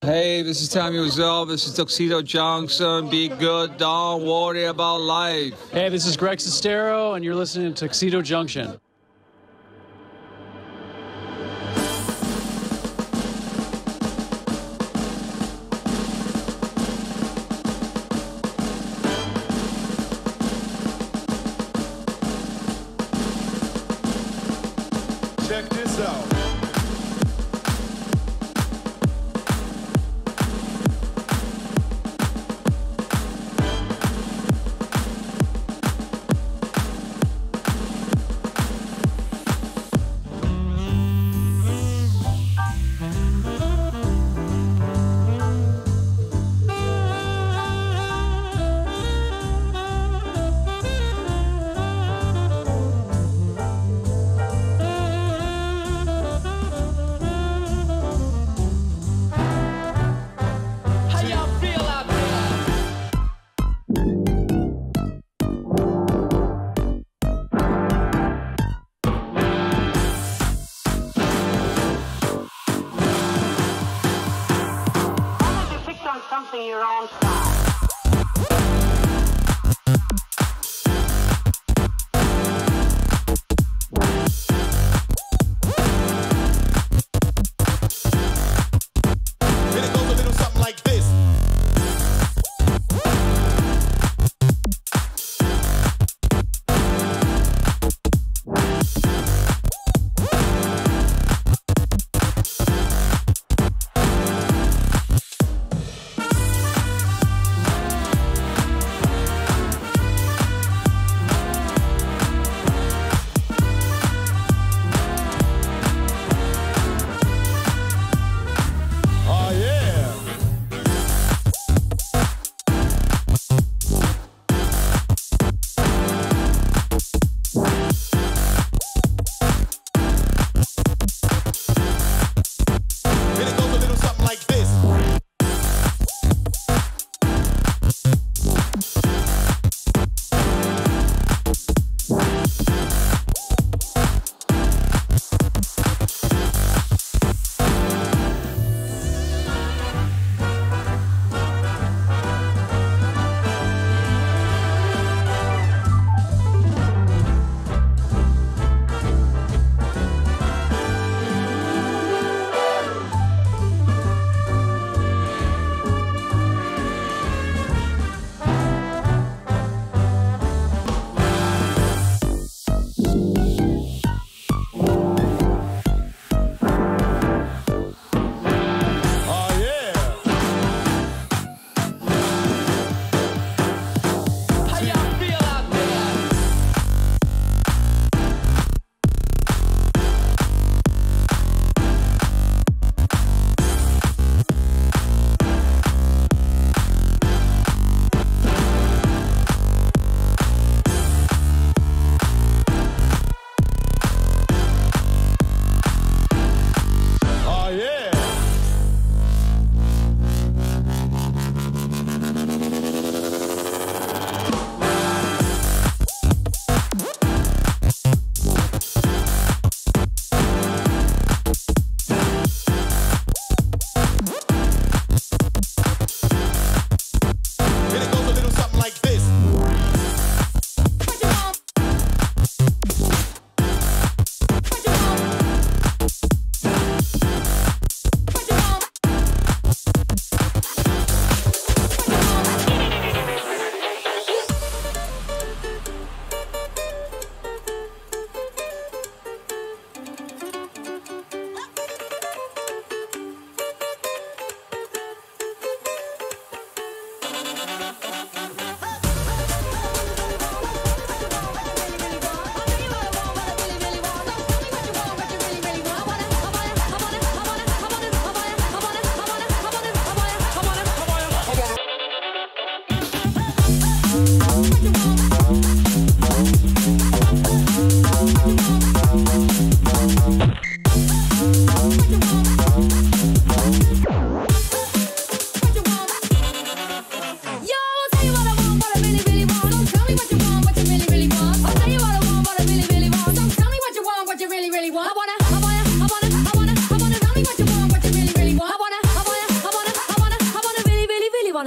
Hey, this is Tommy Wiseau. This is Tuxedo Junction. Be good. Don't worry about life. Hey, this is Greg Sestero, and you're listening to Tuxedo Junction. Check this out. Something your own style. Then it goes a little something like this.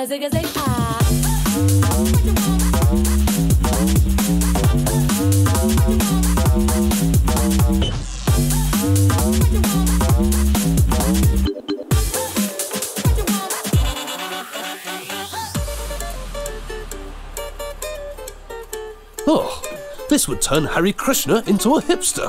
wanna zig a zig ah. Oh, this would turn Hare Krishna into a hipster.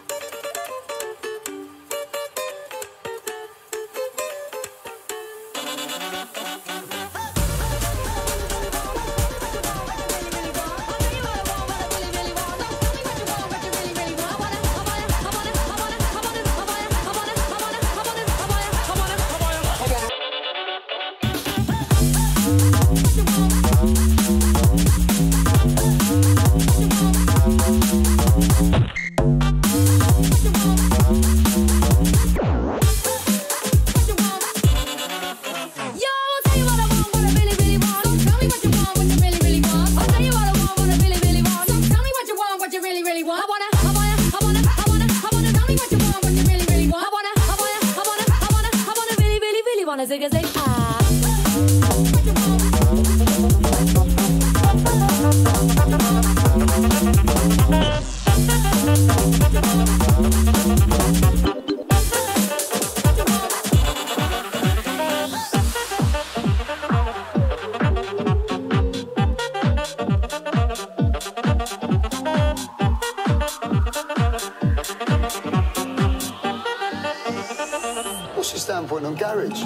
What's your standpoint on garage?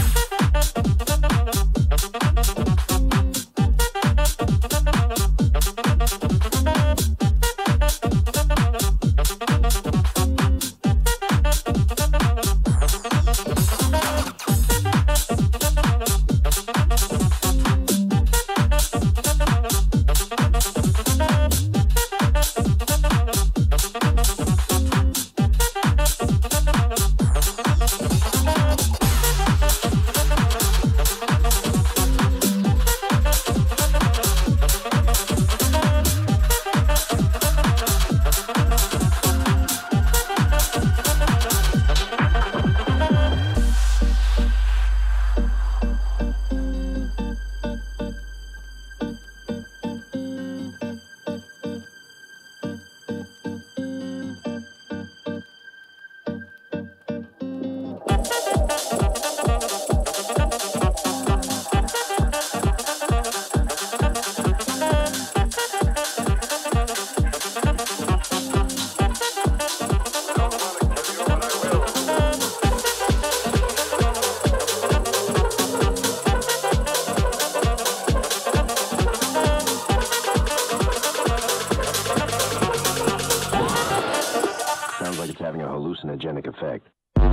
Having a hallucinogenic effect.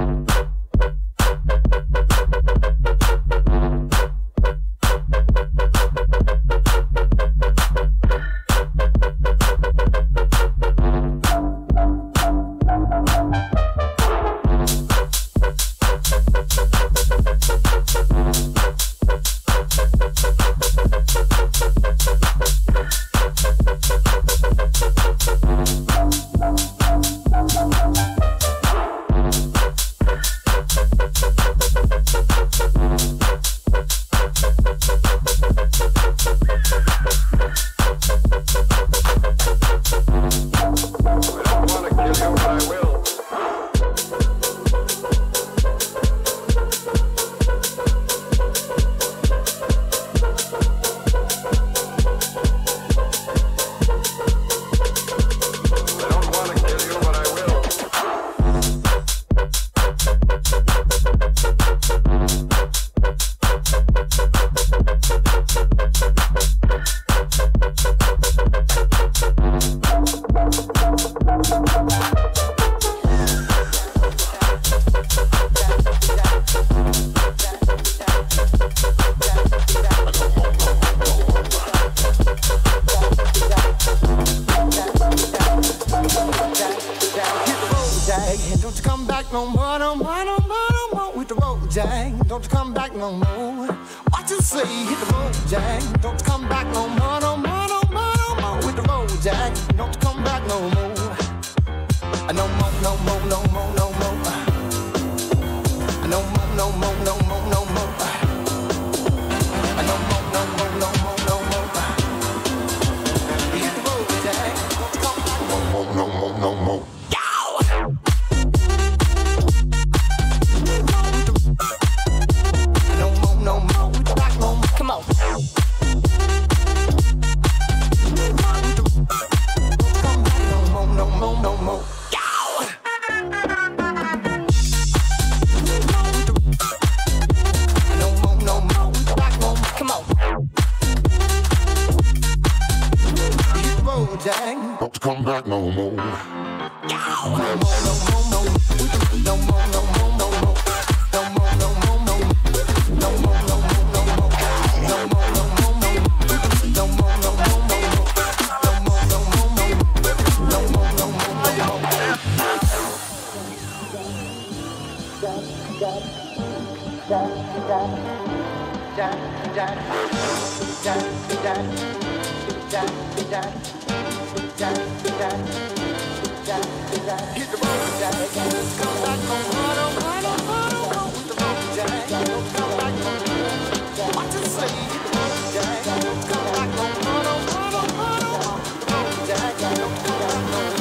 Don't you come back no more. What you say? Hit the road, Jack. Don't you come back no more, no more, no more, no more. With the road, Jack. Don't you come back no more. No more, no more, no more, no more. No more, no more, no more, no more. No back no more. Hit the road, Jack. Come back no more, no more, no more, no more with the road, Jack. Don't come back no more. What you say? Hit the road, Jack. Don't come back no more, no more, no more, no more with the road, Jack. Don't come back no more.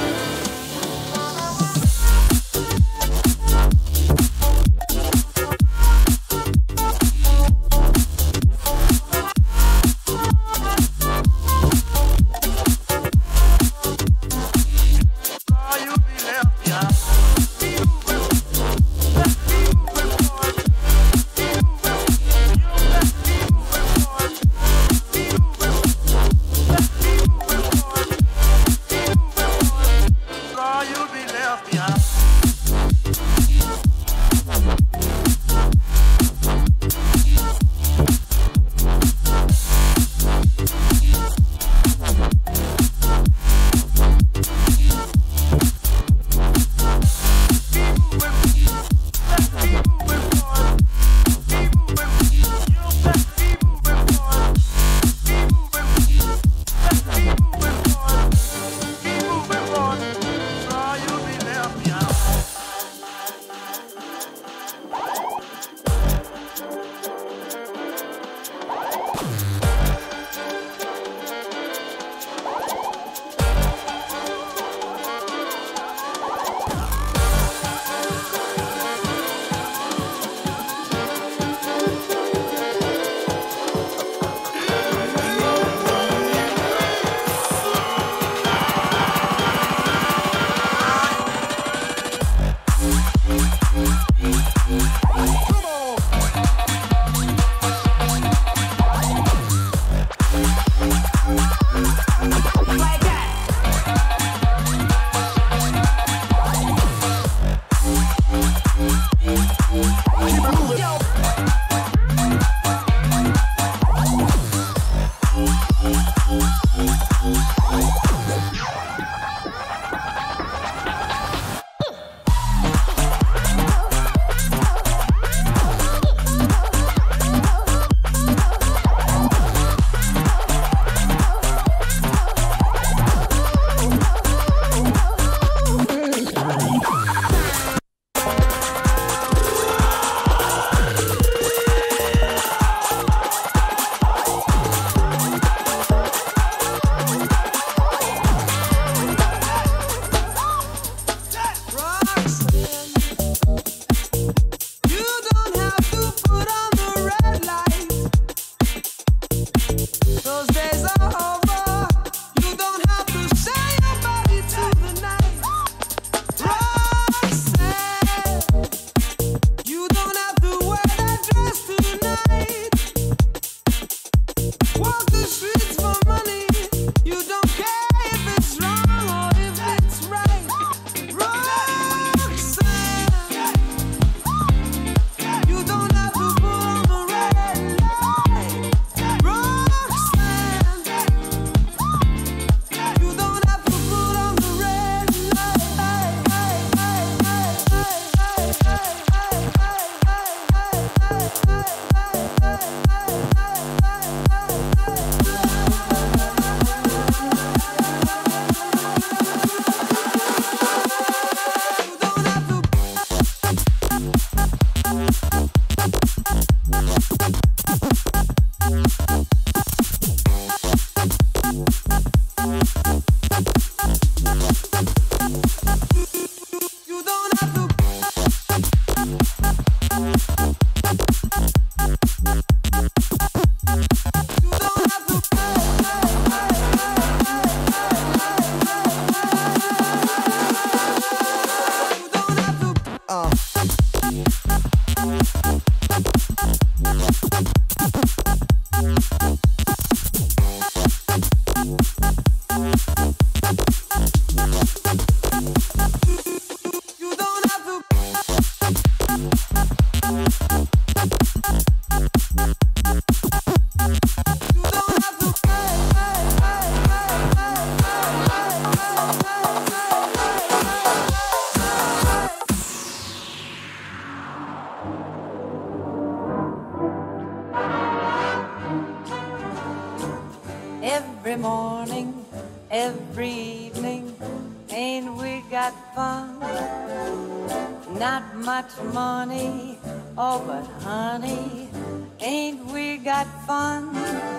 every morning, every evening, ain't we got fun? Not much money, oh but honey, ain't we got fun?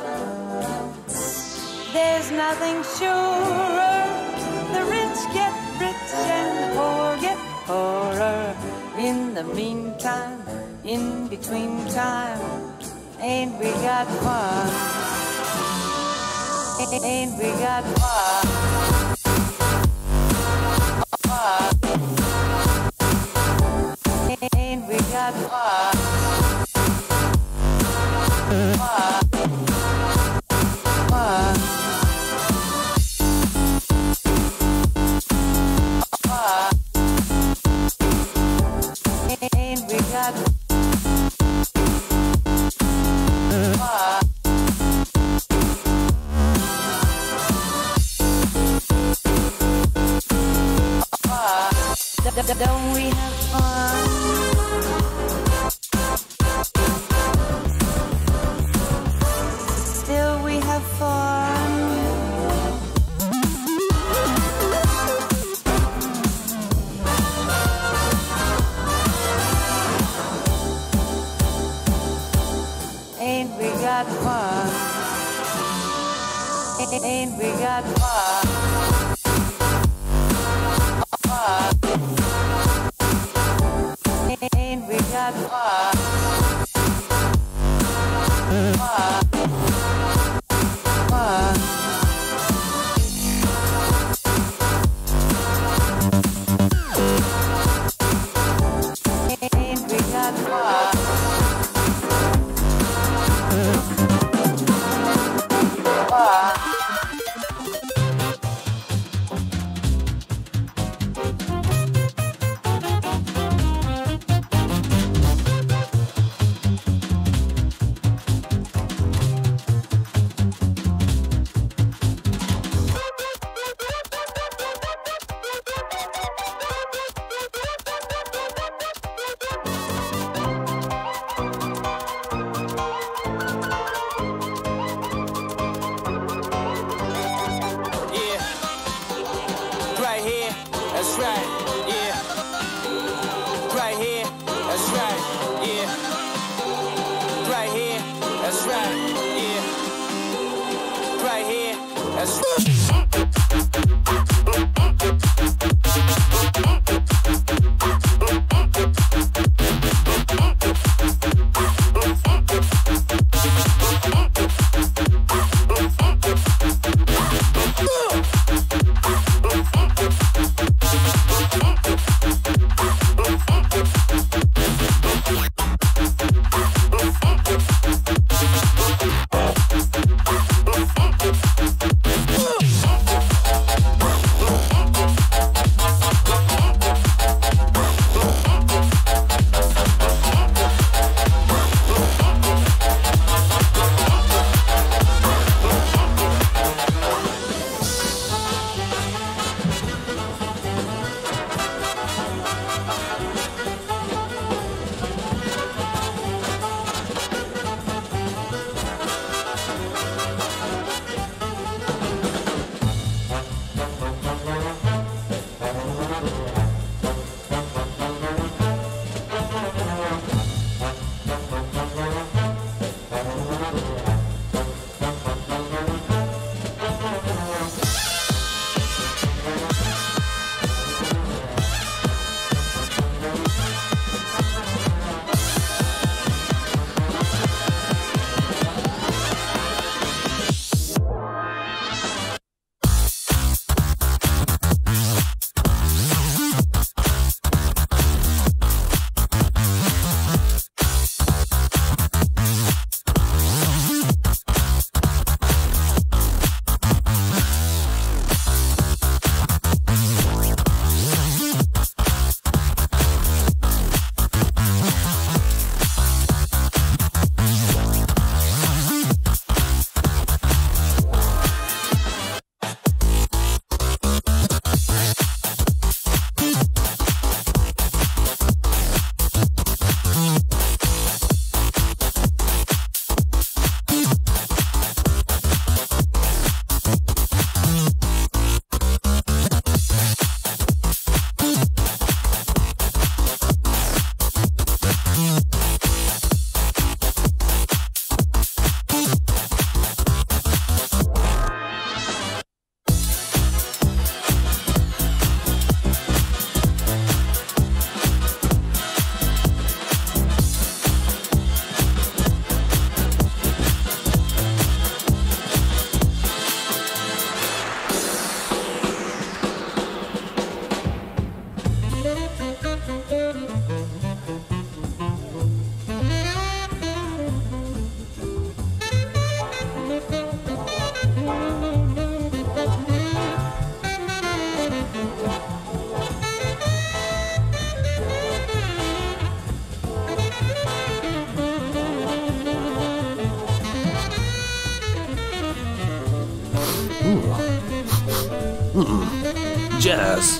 There's nothing surer, the rich get rich and the poor get poorer. In the meantime, in between time, ain't we got fun? Ain't we got fun? Ain't we got fun? Ain't we got don't we have fun? Still we have fun. Ain't we got fun? Ain't we got fun? Ain't we got fun? Ain't we got fun? That's right, yeah. Right here, that's right, yeah. Right here, that's right, yeah. Right here, that's right. jazz.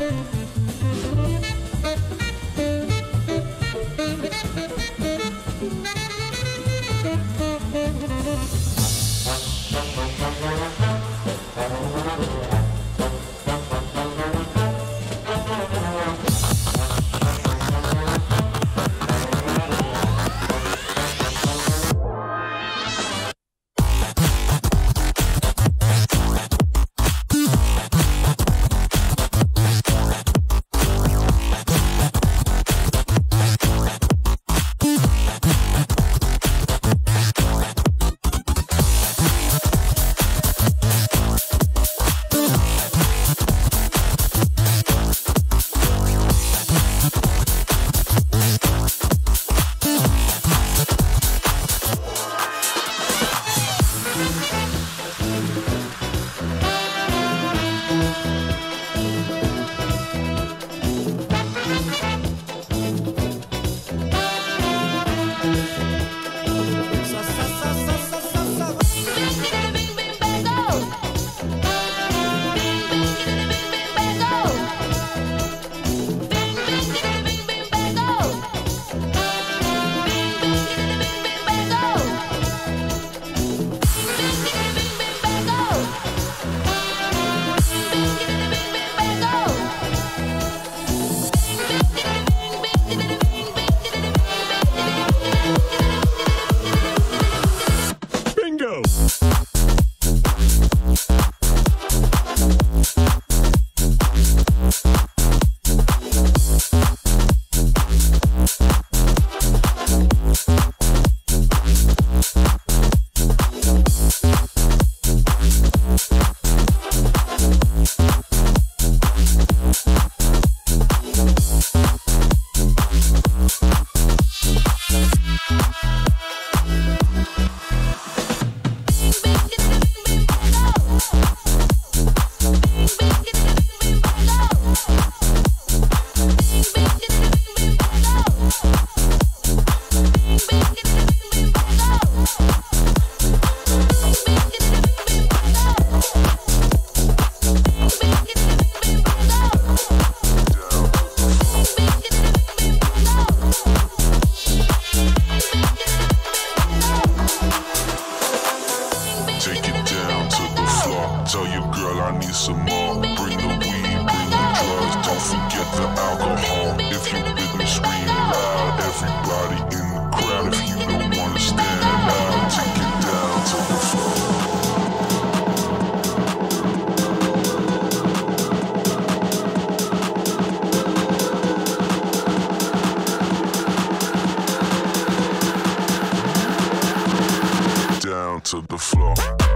To the floor.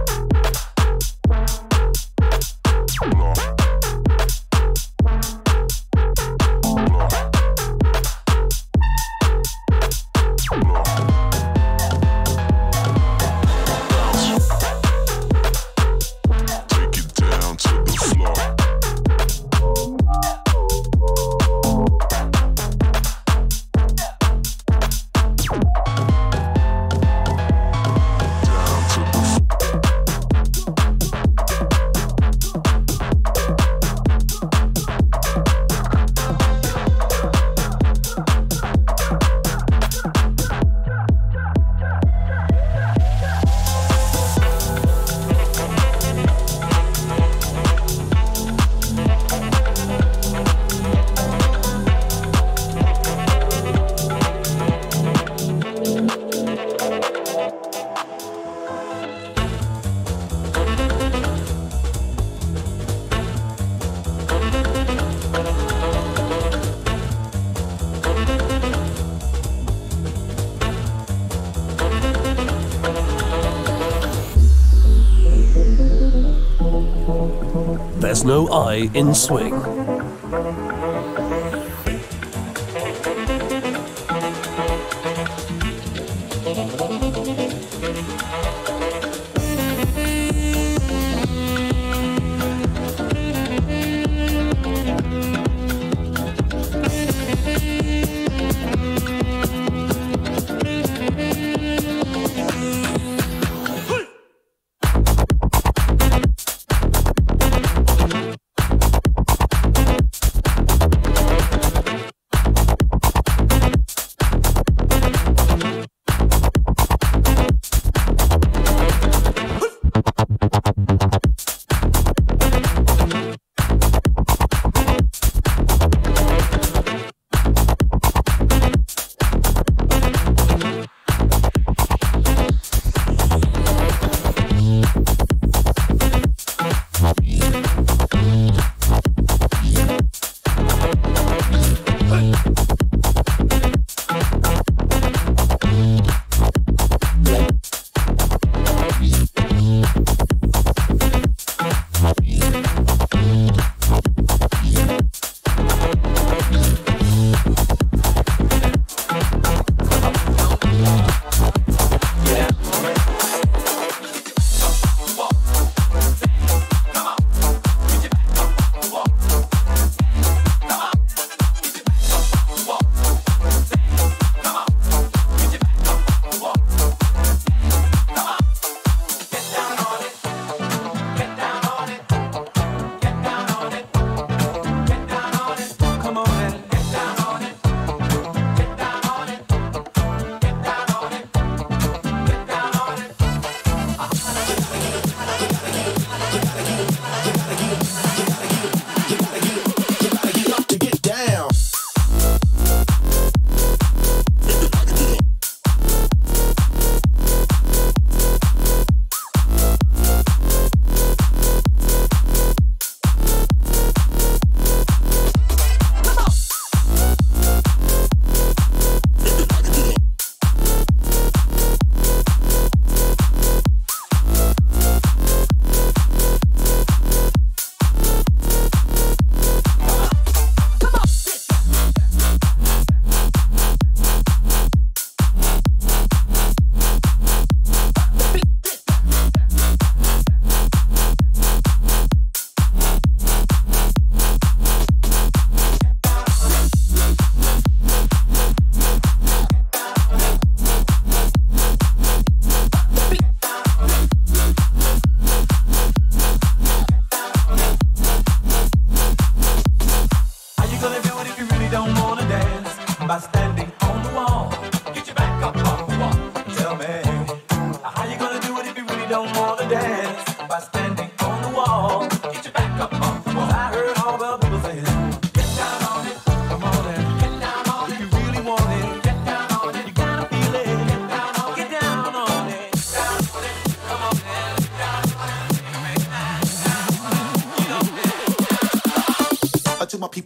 There's no I in swing.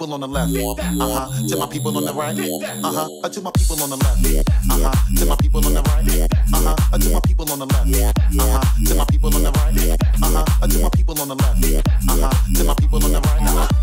people on the left. To my people on the right. To my people on the left. To my people on the right. To my people on the left. To my people on the right. To my people on the left. To my people on the right.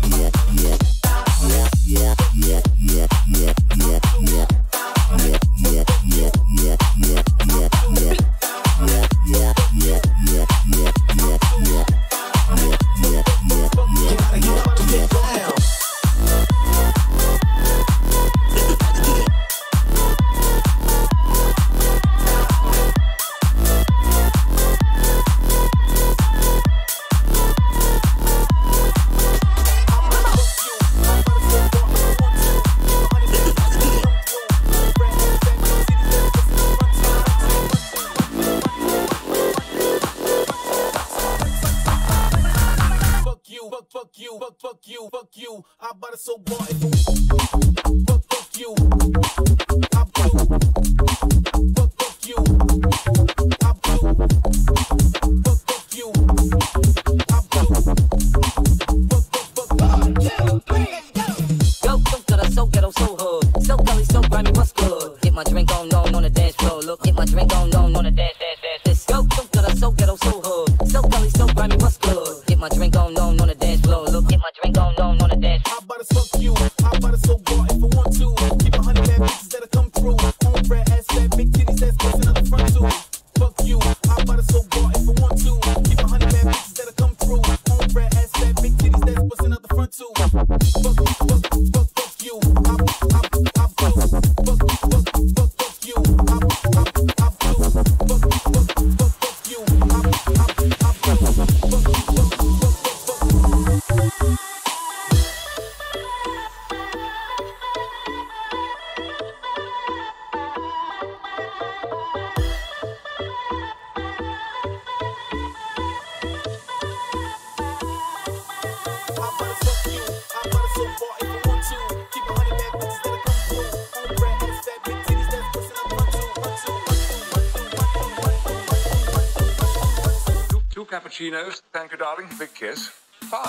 Cappuccinos, thank you, darling. Big kiss. Fun.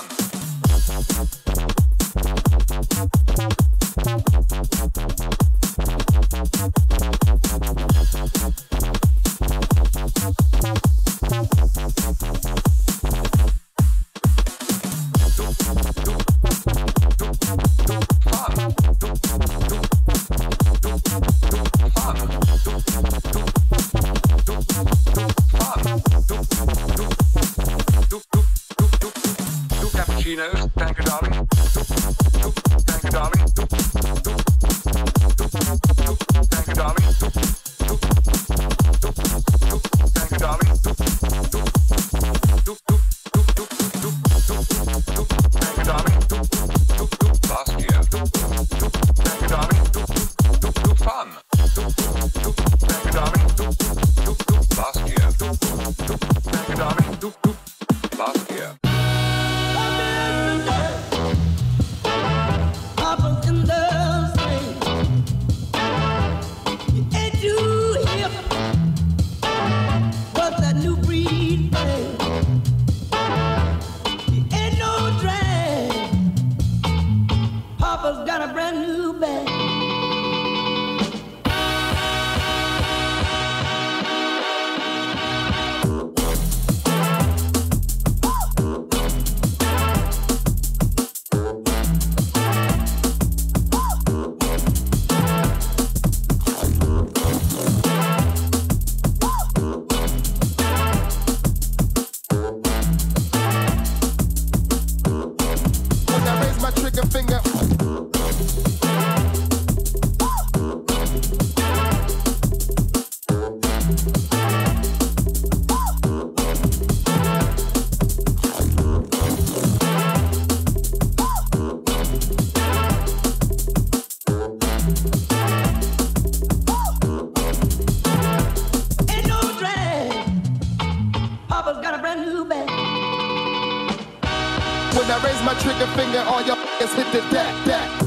Thank you, darling. Thank you, darling. Thank you, darling. Thank you, darling. Thank you, darling. Last year. Thank you, darling. Fun. Thank you, darling. Last year. Thank you, darling. Last year. When I raise my trigger finger, all your ass hit the deck.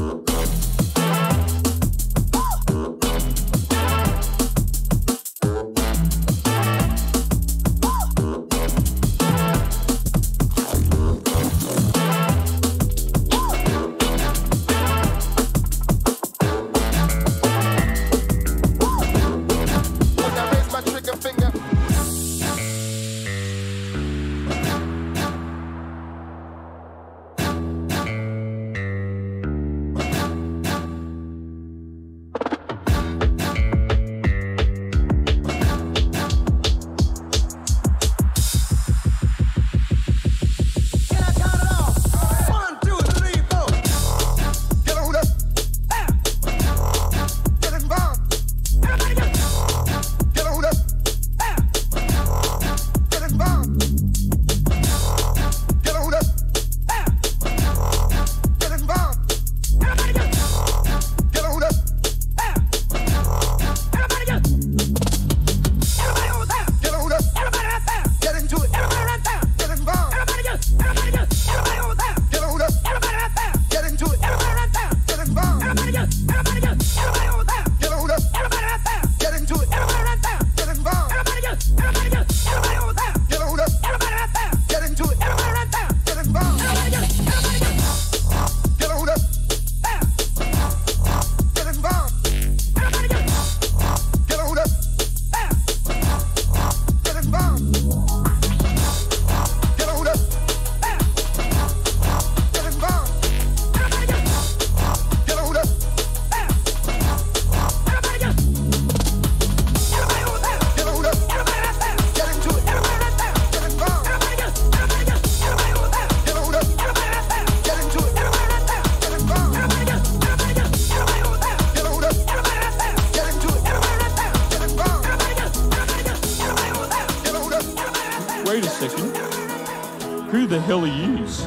Wait a second. Who the hell are yous?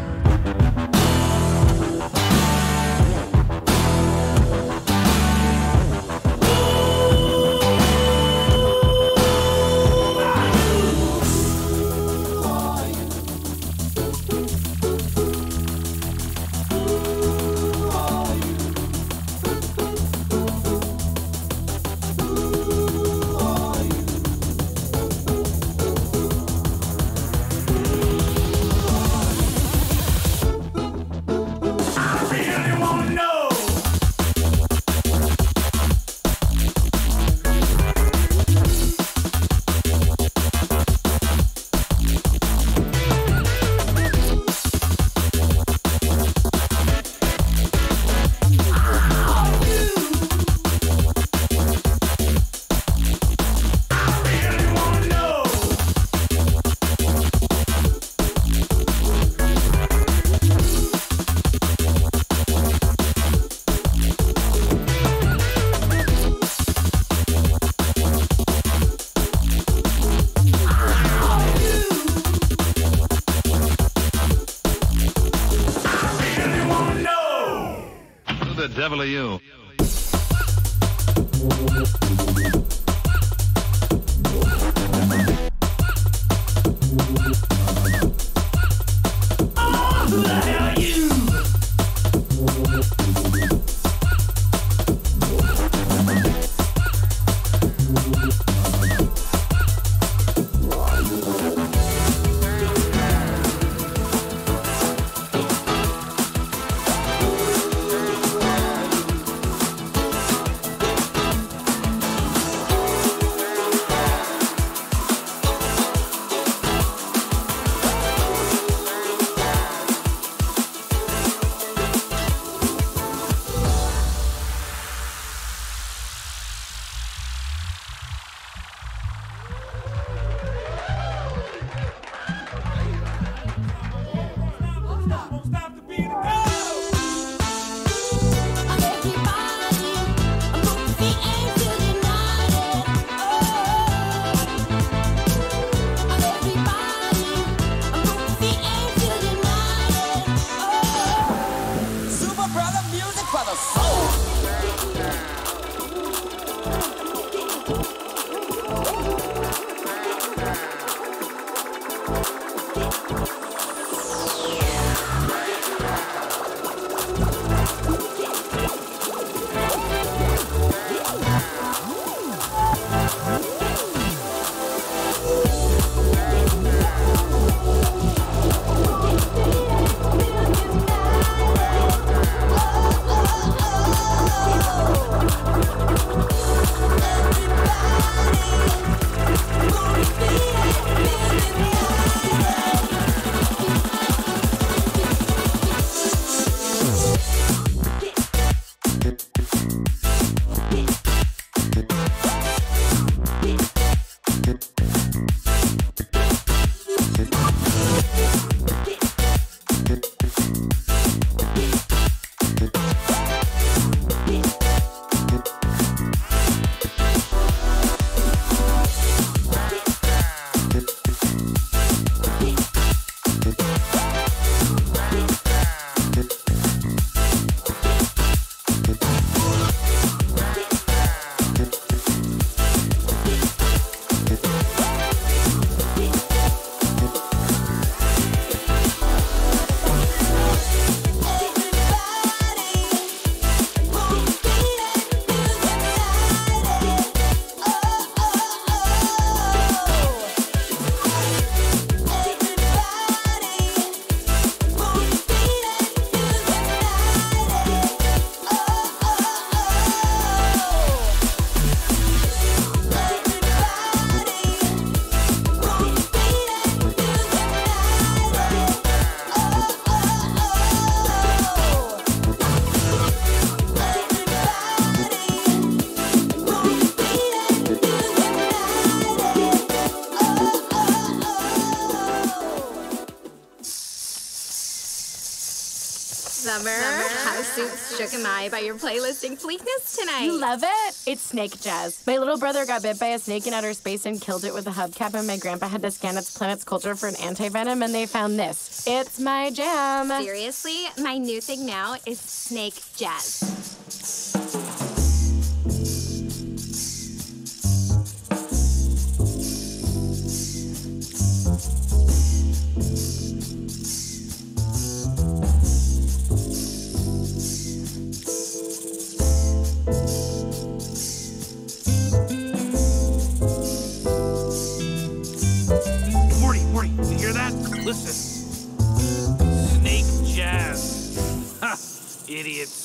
Who the devil are you? Who the hell are you? Summer, how Suits Shook Am I by your playlisting fleekness tonight? You love it? It's snake jazz. My little brother got bit by a snake in outer space and killed it with a hubcap, and my grandpa had to scan its planet's culture for an anti-venom, and they found this. It's my jam. Seriously? My new thing now is snake jazz. Listen. Snake jazz. Ha! Idiots.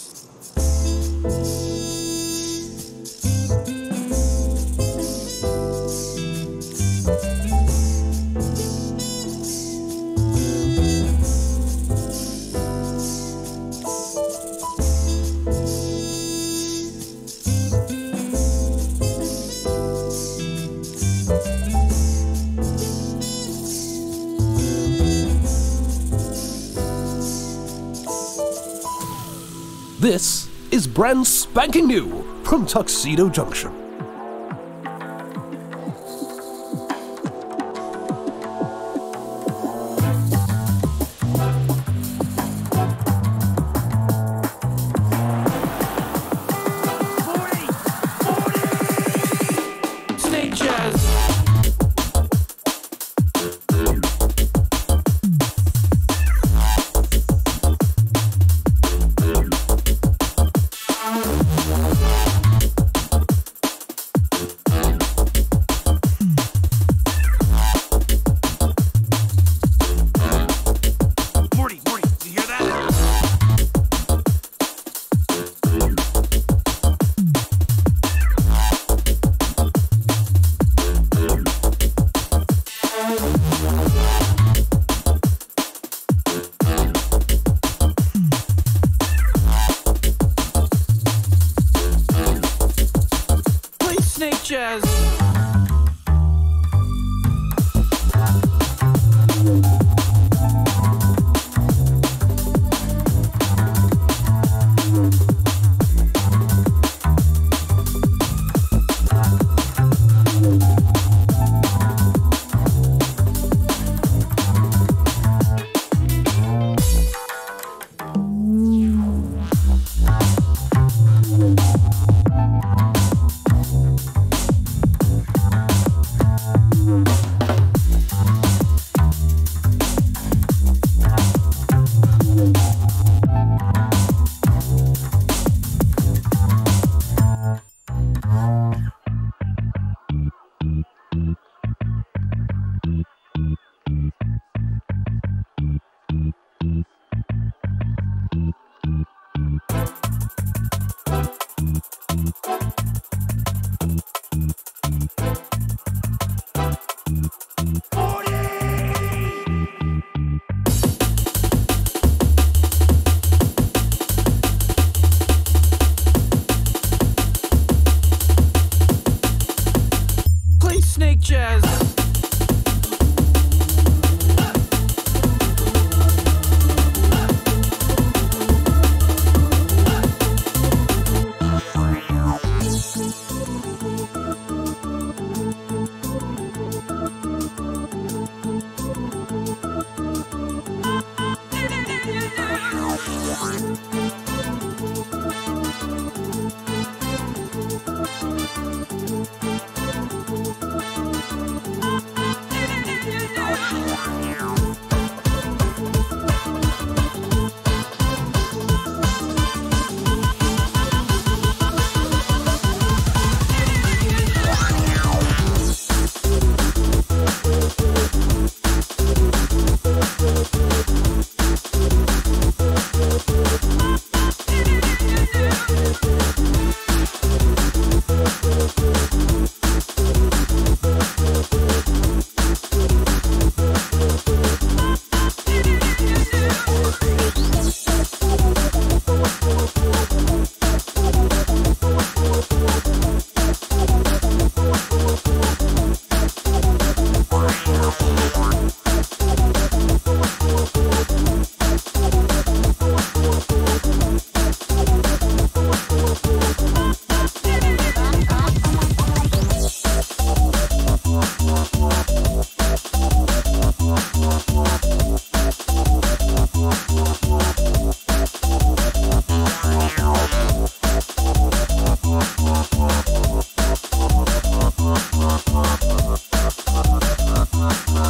This is brand spanking new from Tuxedo Junction. Snake jazz. Snake jazz. Snake jazz.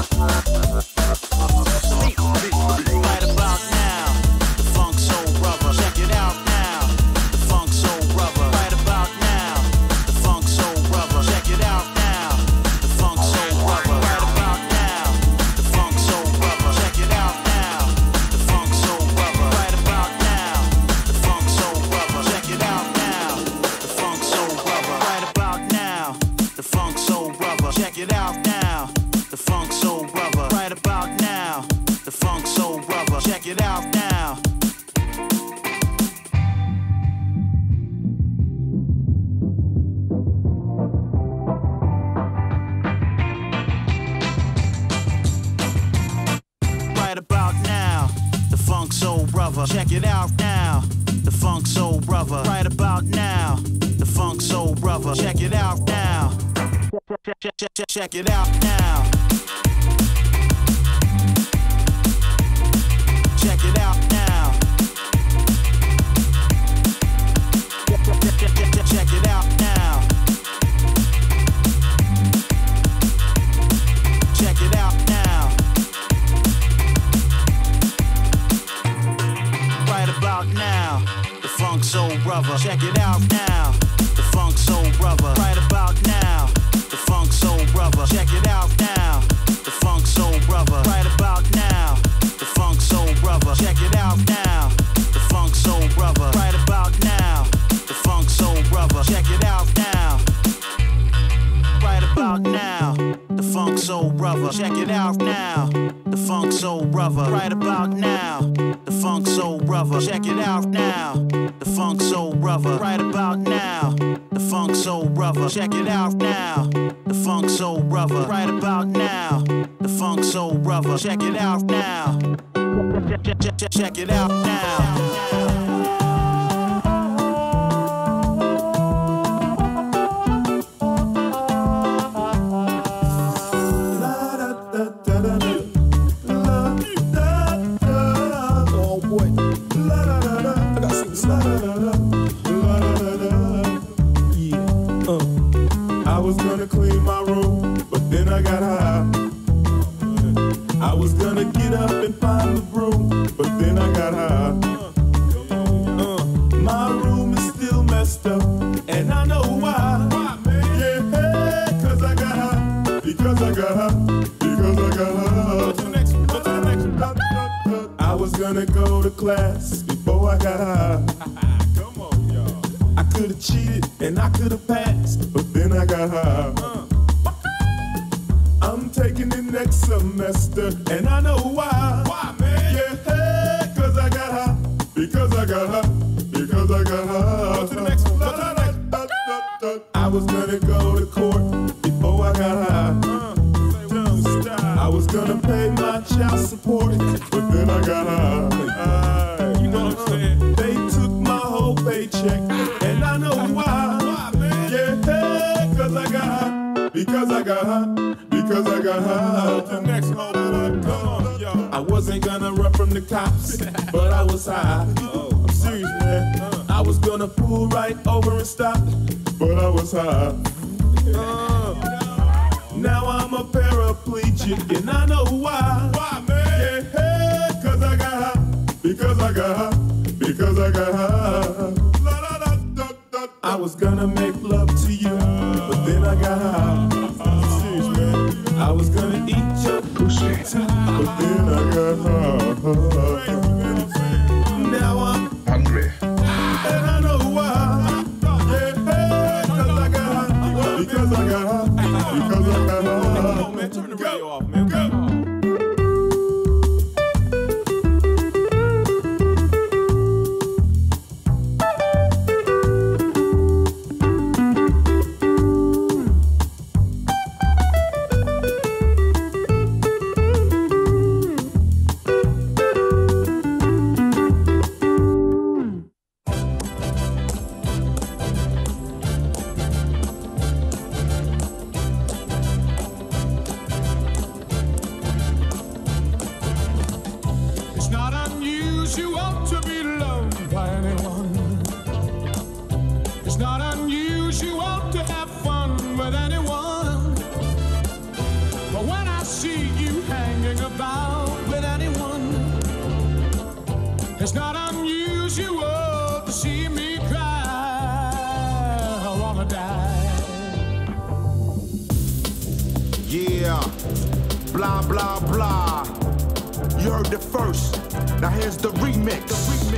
Right about now, the funk soul brother. Check it out now, the funk soul brother. Right about now, the funk soul brother. Check it out now, the funk soul brother. Right about now, the funk soul brother. Check it out now, the funk soul brother. Right about now, the funk soul brother. Check it out now, the funk soul brother. Right about now, the funk soul brother. Check it out now, the funk soul brother. Right about now, the funk soul brother. Check it out now. Right about now, the funk soul brother. Check it out now, the funk soul brother. Right about now, the funk soul brother. Check it out now. Check it out now. Check it out now. Check it out now. Check it out now. Right about now, the funk soul brother. Check it out now, the funk soul brother. Right about now, the funk soul brother. Check it out now, the funk soul brother. Right about now, the funk soul brother. Check it out now, the funk soul brother. Right about now, the funk soul brother. Check it out now. Right about now, the funk soul brother. Check it out now, the funk soul brother. Right about now, the funk soul brother. Check it out now, the funk soul brother. Right about now, the funk soul brother. Check it out now, the funk soul brother. Right about now, the funk soul brother. Check it out now. Check it out now. I was gonna clean my room, but then I got high. I was gonna get up and find the broom, but then I got high. My room is still messed up, and I know why. Yeah, cause I got high, because I got high, because I got high. What's the next one? I was gonna go to class before I got high. Come on, y'all. I could've cheated and I could've passed, but then I got high. I'm taking it next semester, and I know why. Why, man? Yeah, cause I got high, because I got high, because I got high. Go to the next one. Go to the next one. I was gonna go to court before I got high. I was gonna pay my child support, but then I got high. You know what I'm saying? They took my whole paycheck, and I know why. Why, man? Yeah, cause I got high, because I got high, because I got high. The next one, come on, yo. I wasn't gonna run from the cops, but I was high. I'm serious, man. I was gonna pull right over and stop, but I was high. Now I'm a paraplegic, and I know why. Why, man? Yeah, cause I got high, because I got high, because I got high. I was gonna make love to you, but then I got high. I'm serious, man. I was gonna eat your pussy, but then I got high. Now I'm hungry, and I know why. Yeah, cause I got high, because I got high, because I got high. Come on, man, turn the radio off, man. Go. hanging about with anyone. It's not unusual to see me cry. I wanna die. Yeah, blah, blah, blah. You heard the first. Now here's the remix.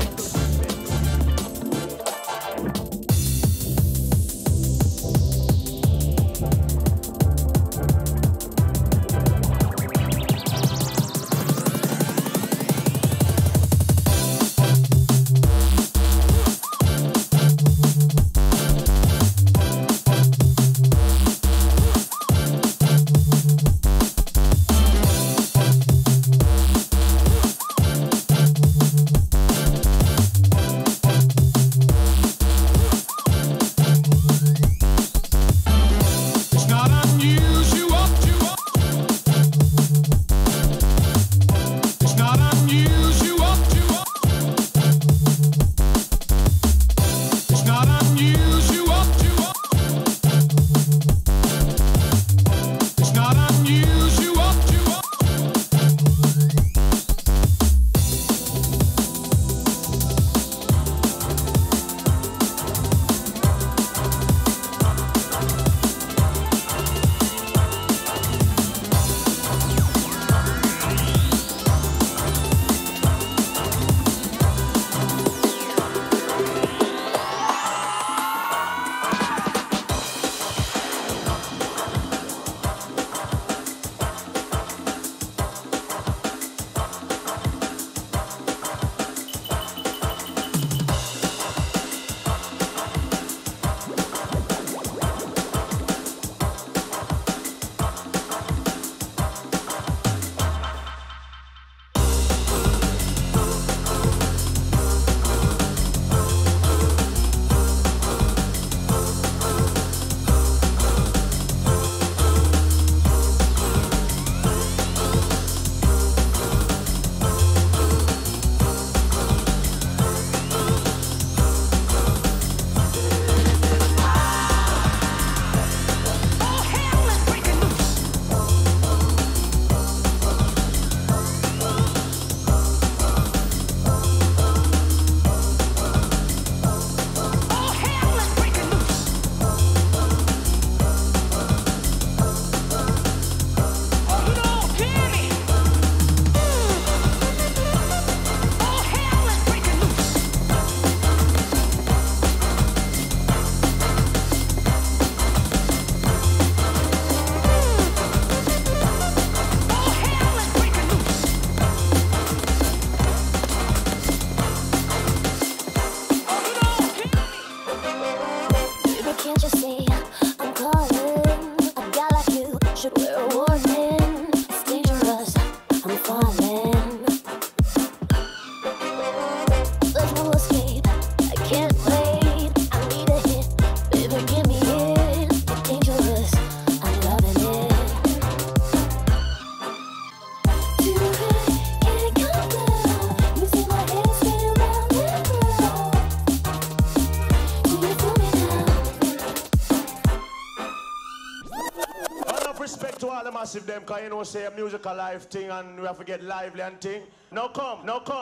Massive them, cause you know say a musical life thing and we have to get lively and thing. No come.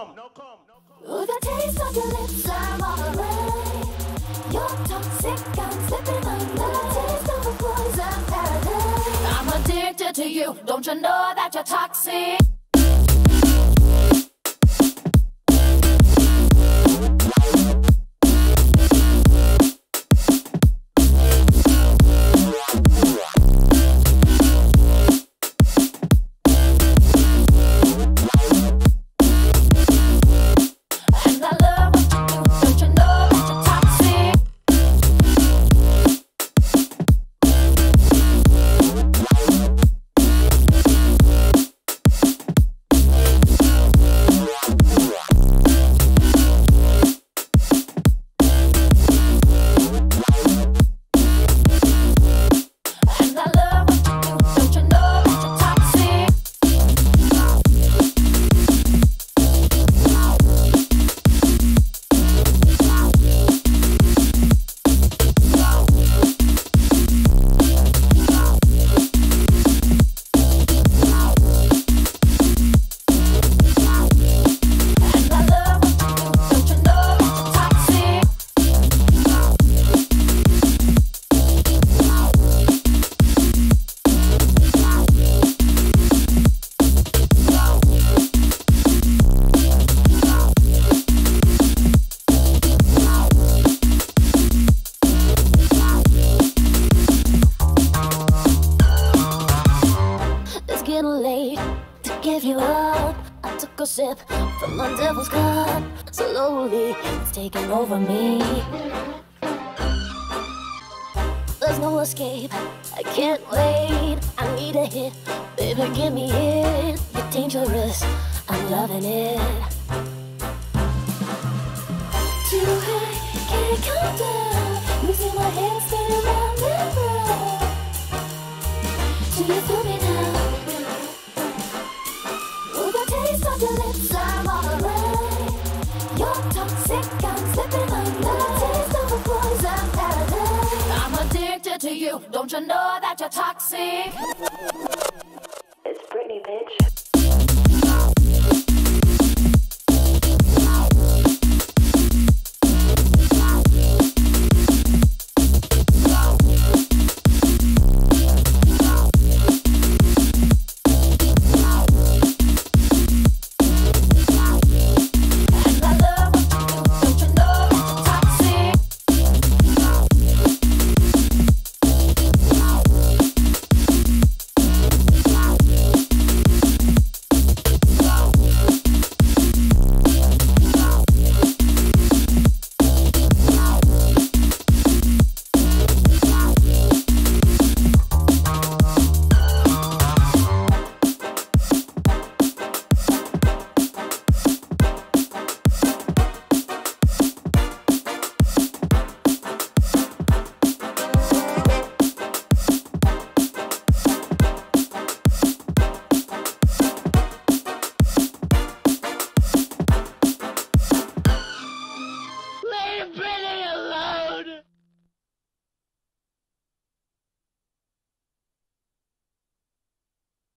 Ooh, the taste of your lips, I'm on a way. You're toxic, I'm slipping under. The taste of a poison paradise. I'm addicted to you, don't you know that you're toxic? getting late to give you up. I took a sip from my devil's cup. Slowly, it's taking over me. There's no escape, I can't wait. I need a hit, baby, give me it. You're dangerous, I'm loving it. Too high, can't come down. You see my head spinning round and round. Till you feel me now. With the taste of your lips, I'm all right. You're toxic, I'm slipping under. Taste of a poison paradise. I'm addicted to you, don't you know that you're toxic?